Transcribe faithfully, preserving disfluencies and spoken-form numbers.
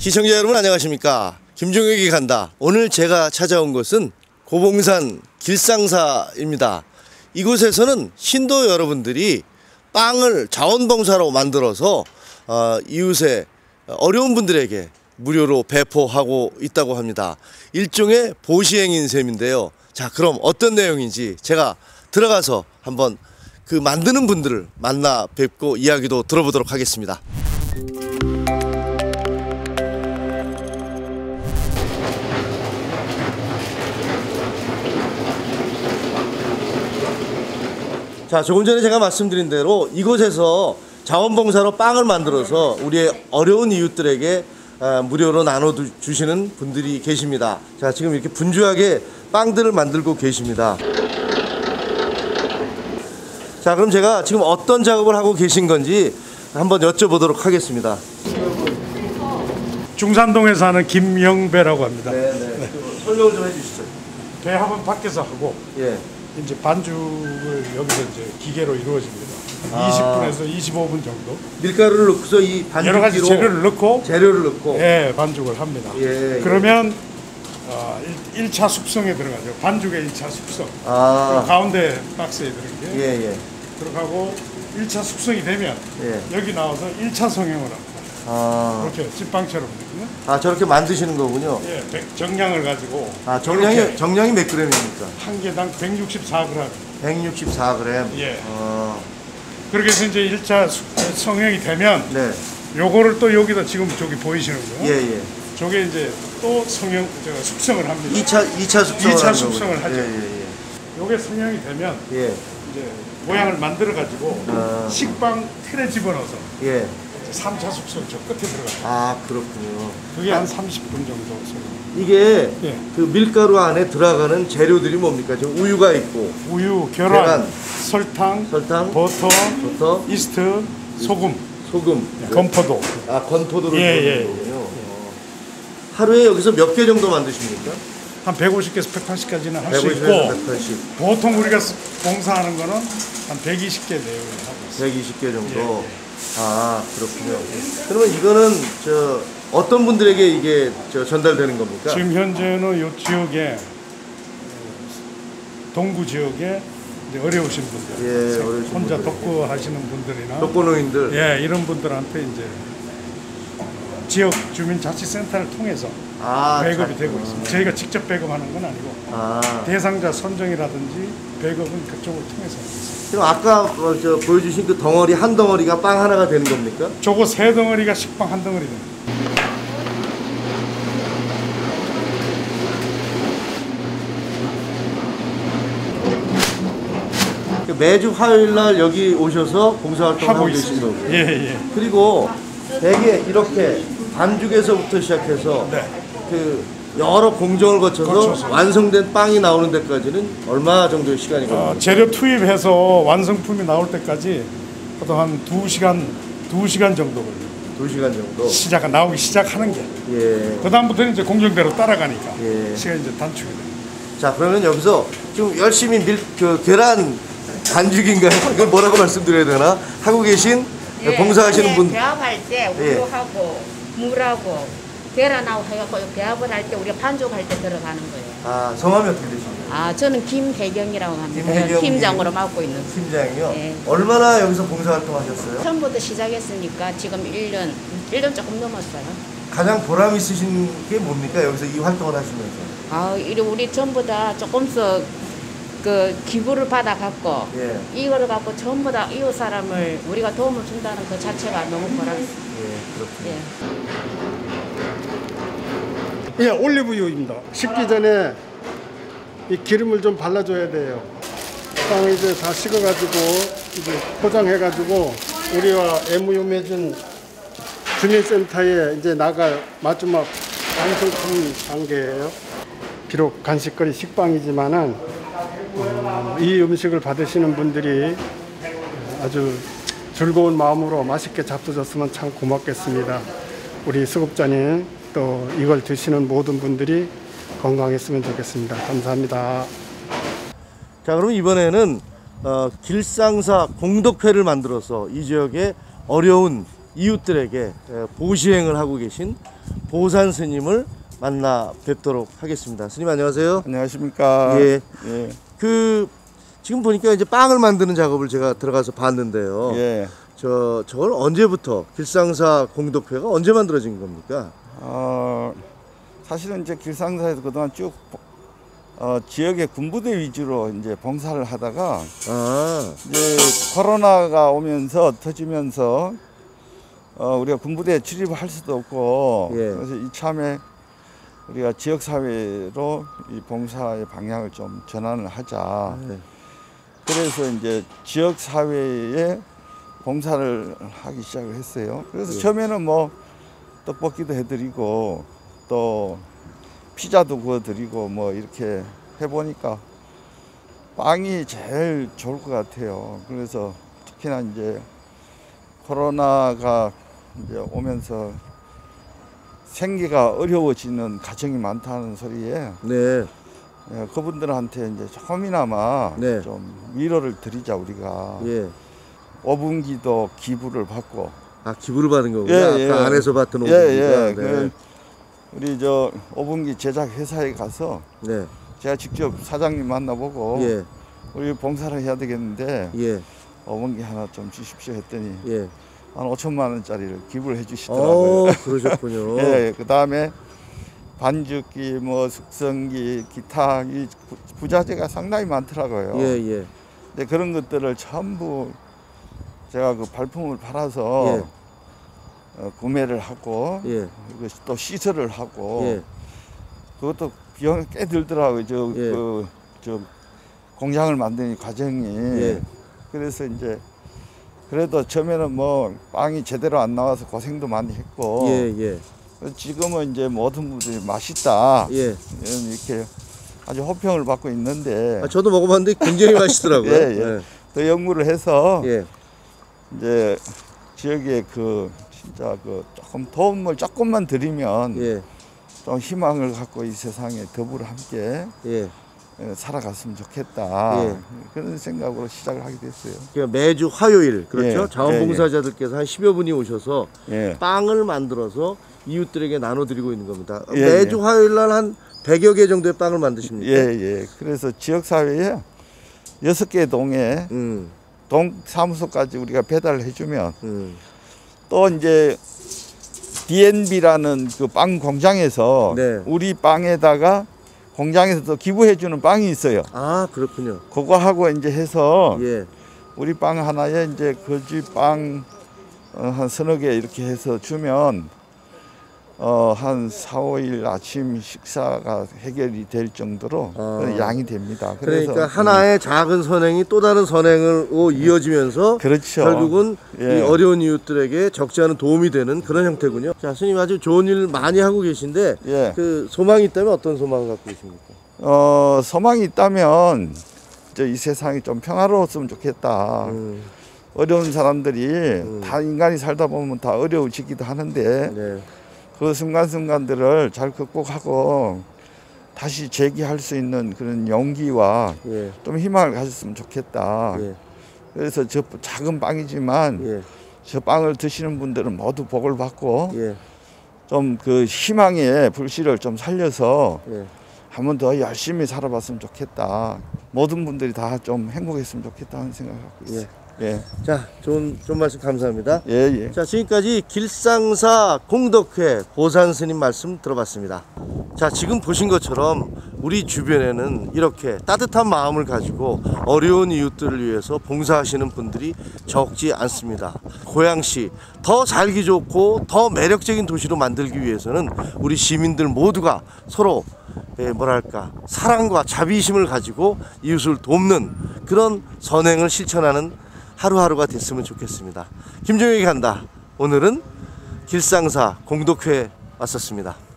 시청자 여러분 안녕하십니까. 김종혁이 간다. 오늘 제가 찾아온 곳은 고봉산 길상사입니다. 이곳에서는 신도 여러분들이 빵을 자원봉사로 만들어서 어, 이웃의 어려운 분들에게 무료로 배포하고 있다고 합니다. 일종의 보시행인 셈인데요. 자, 그럼 어떤 내용인지 제가 들어가서 한번 그 만드는 분들을 만나 뵙고 이야기도 들어보도록 하겠습니다. 자, 조금 전에 제가 말씀드린 대로 이곳에서 자원봉사로 빵을 만들어서 우리의 어려운 이웃들에게 무료로 나눠주시는 분들이 계십니다. 자, 지금 이렇게 분주하게 빵들을 만들고 계십니다. 자, 그럼 제가 지금 어떤 작업을 하고 계신 건지 한번 여쭤보도록 하겠습니다. 중산동에 사는 김영배라고 합니다. 네, 네. 네. 설명을 좀 해주시죠. 배합은 밖에서 하고, 예. 이제 반죽을 여기서 이제 기계로 이루어집니다. 아. 이십 분에서 이십오 분 정도. 밀가루를 넣고서 이 반죽기로 여러 가지 재료를 넣고, 재료를 넣고, 예, 반죽을 합니다. 예, 그러면 어, 일 차 숙성에 들어가죠. 반죽의 일 차 숙성. 아. 가운데 박스에 들어가게. 예, 예. 들어가고 일 차 숙성이 되면 예. 여기 나와서 일 차 성형을 합니다. 아. 그렇게 찐빵처럼 되거든요. 아, 저렇게 만드시는 거군요. 예, 정량을 가지고. 아, 정량이 정량이 몇 그램입니까? 한 개당 백육십사 그램. 백육십사 그램. 예. 어. 그렇게 해서 이제 일 차 성형이 되면, 네. 요거를 또 여기다 지금 저기 보이시는 거. 예, 예. 저게 이제 또 성형, 제가 숙성을 합니다. 이 차, 이 차 숙성을 이 차 숙성을 하죠. 예, 예, 예. 요게 성형이 되면, 예. 이제 모양을 만들어 가지고 아. 식빵 틀에 집어넣어서 예. 삼 차 숙성 저 끝에 들어가요. 아, 그렇군요. 그게 한 삼십 분 정도 성형. 이게 예. 그 밀가루 안에 들어가는 재료들이 뭡니까? 지금 우유가 있고, 우유, 계란, 계란, 설탕, 설탕, 버터, 버터, 이스트, 소금, 소금, 예, 건포도. 아, 건포도를 예, 넣는 예, 거군요. 어. 하루에 여기서 몇 개 정도 만드십니까? 한 백오십 개에서 백팔십까지는 할 수 백오십에서 있고, 백팔십. 보통 우리가 봉사하는 거는 한 백이십 개 내외를 하고 있어요. 백이십 개 정도. 예, 예. 아, 그렇군요. 그러면 이거는 저 어떤 분들에게 이게 저 전달되는 겁니까? 지금 현재는 이 지역에, 동구 지역에 이제 어려우신 분들, 예, 어려우신 혼자 분들. 독거 하시는 분들이나, 독거노인들. 예, 이런 분들한테 이제 지역 주민자치센터를 통해서 아, 배급이 자, 되고 있습니다. 저희가 직접 배급하는 건 아니고, 아. 대상자 선정이라든지 배급은 그쪽을 통해서 하고 있습니다. 그럼 아까 어, 저 보여주신 그 덩어리 한 덩어리가 빵 하나가 되는 겁니까? 저거 세 덩어리가 식빵 한 덩어리 됩니다. 매주 화요일 날 여기 오셔서 봉사활동 하고, 하고 계신 있습니다. 거고요. 예, 예. 그리고 대개 이렇게 반죽에서부터 시작해서 네. 그 여러 공정을 거쳐서, 거쳐서. 완성된 빵이 나오는 데까지는 얼마 정도의 시간이 걸립니까? 어, 재료 투입해서 완성품이 나올 때까지 보통 한 두 시간, 두 시간 정도 걸려요. 두 시간 정도. 시작, 나오기 시작하는 게. 예. 그다음부터는 이제 공정대로 따라가니까 예. 시간이 이제 단축이 됩니다. 자, 그러면 여기서 지금 열심히 밀, 그 계란 반죽인가요? 이걸 뭐라고 말씀드려야 되나? 하고 계신 예, 봉사하시는 분. 배합할 때 우유하고 물하고 계란하고 해갖고 배합을 할 때 우리가 반죽할 때 들어가는 거예요. 아, 성함이 어떻게 되십니까? 아, 저는 김혜경이라고 합니다. 김혜경 팀장으로 맡고 있는. 팀장이요? 예. 얼마나 여기서 봉사활동 하셨어요? 처음부터 시작했으니까 지금 일 년, 일 년 조금 넘었어요. 가장 보람 있으신 게 뭡니까? 여기서 이 활동을 하시면서. 아, 이리 우리 전부 다 조금씩 그 기부를 받아갖고 예. 이거를 갖고 전부 다 이웃 사람을 우리가 도움을 준다는 그 자체가 너무 보람 있어요. 예, 그렇군요. 예. 예, 올리브유입니다. 식기 전에 이 기름을 좀 발라줘야 돼요. 빵을 이제 다 식어가지고 이제 포장해가지고 우리와 엠오유 맺은 주민센터에 이제 나갈 마지막 완성품 단계예요. 비록 간식거리 식빵이지만은 어, 이 음식을 받으시는 분들이 아주 즐거운 마음으로 맛있게 잡수셨으면 참 고맙겠습니다. 우리 수급자님 또 이걸 드시는 모든 분들이 건강했으면 좋겠습니다. 감사합니다. 자, 그럼 이번에는 어, 길상사 공덕회를 만들어서 이 지역의 어려운 이웃들에게 보시행을 하고 계신 보산 스님을 만나 뵙도록 하겠습니다. 스님 안녕하세요. 안녕하십니까. 예. 예. 그 지금 보니까 이제 빵을 만드는 작업을 제가 들어가서 봤는데요. 예. 저 저걸 언제부터 길상사 공덕회가 언제 만들어진 겁니까? 어, 사실은 이제 길상사에서 그동안 쭉 어, 지역의 군부대 위주로 이제 봉사를 하다가 아, 이제 코로나가 오면서 터지면서 어, 우리가 군부대에 출입을 할 수도 없고 예. 그래서 이참에 우리가 지역 사회로 이 봉사의 방향을 좀 전환을 하자. 네. 그래서 이제 지역 사회에 봉사를 하기 시작을 했어요. 그래서 예. 처음에는 뭐 떡볶이도 해드리고 또 피자도 구워드리고 뭐 이렇게 해보니까 빵이 제일 좋을 것 같아요. 그래서 특히나 이제 코로나가 이제 오면서 생계가 어려워지는 가정이 많다는 소리에 네, 예, 그분들한테 이제 조금이나마 네. 좀 위로를 드리자 우리가. 예. 오 분기도 기부를 받고. 아, 기부를 받은 거군요. 예, 아까 예. 안에서 봤던 예, 오분기가. 예. 네. 그 우리 저 오 분기 제작 회사에 가서 네. 제가 직접 사장님 만나보고 예. 우리 봉사를 해야 되겠는데 예. 오 분기 하나 좀 주십시오 했더니 예. 한 오천만 원짜리를 기부를 해주시더라고요. 어, 그러셨군요. 예, 그 다음에 반죽기, 뭐 숙성기, 기타 이 부- 부자재가 상당히 많더라고요. 예, 예. 근데 그런 것들을 전부 제가 그 발품을 팔아서 예. 어, 구매를 하고 예. 그리고 또 시설을 하고 예. 그것도 비용이 꽤 들더라고요. 저, 예. 그, 저 공장을 만드는 과정이. 예. 그래서 이제 그래도 처음에는 뭐 빵이 제대로 안 나와서 고생도 많이 했고 예, 예. 지금은 이제 모든 분들이 맛있다 예. 이렇게 아주 호평을 받고 있는데 아, 저도 먹어봤는데 굉장히 맛있더라고요. 예, 예. 더 연구를 해서 예. 이제 지역에 그 진짜 그 조금 도움을 조금만 드리면 예. 좀 희망을 갖고 이 세상에 더불어 함께 예. 살아갔으면 좋겠다. 예. 그런 생각으로 시작을 하게 됐어요. 그러니까 매주 화요일 그렇죠. 예, 자원봉사자들께서 한 십여 분이 오셔서 예. 빵을 만들어서 이웃들에게 나눠드리고 있는 겁니다. 예, 매주 예. 화요일 날 한 백여 개 정도의 빵을 만드십니까? 예, 예. 그래서 지역 사회에 여섯 개 동에 음, 동 사무소까지 우리가 배달을 해주면 음. 또 이제 디엔비라는 그 빵 공장에서 네. 우리 빵에다가 공장에서 또 기부해주는 빵이 있어요. 아, 그렇군요. 그거 하고 이제 해서 예. 우리 빵 하나에 이제 거지 빵 어, 한 서너 개 이렇게 해서 주면 어, 한 사, 오 일 아침 식사가 해결이 될 정도로 아. 그런 양이 됩니다. 그러니까 그래서, 하나의 작은 선행이 또 다른 선행으로 이어지면서 그렇죠. 결국은 예. 이 어려운 이웃들에게 적지 않은 도움이 되는 그런 형태군요. 자, 스님 아주 좋은 일 많이 하고 계신데 예. 그 소망이 있다면 어떤 소망을 갖고 계십니까? 어, 소망이 있다면 저 이 세상이 좀 평화로웠으면 좋겠다. 음, 어려운 사람들이 다 인간이 살다 보면 다 어려워지기도 하는데 네. 그 순간순간들을 잘 극복하고 다시 재기할 수 있는 그런 용기와 예. 좀 희망을 가졌으면 좋겠다. 예. 그래서 저 작은 빵이지만 예. 저 빵을 드시는 분들은 모두 복을 받고 예. 좀 그 희망의 불씨를 좀 살려서 예. 한 번 더 열심히 살아봤으면 좋겠다. 모든 분들이 다 좀 행복했으면 좋겠다 하는 생각을 갖고 있어요. 예. 자, 좋은 좋은 말씀 감사합니다. 예, 예. 자, 지금까지 길상사 공덕회 보산 스님 말씀 들어봤습니다. 자, 지금 보신 것처럼 우리 주변에는 이렇게 따뜻한 마음을 가지고 어려운 이웃들을 위해서 봉사하시는 분들이 적지 않습니다. 고양시 더 살기 좋고 더 매력적인 도시로 만들기 위해서는 우리 시민들 모두가 서로 예, 뭐랄까 사랑과 자비심을 가지고 이웃을 돕는 그런 선행을 실천하는 하루하루가 됐으면 좋겠습니다. 김종혁이 간다. 오늘은 길상사 공덕회에 왔었습니다.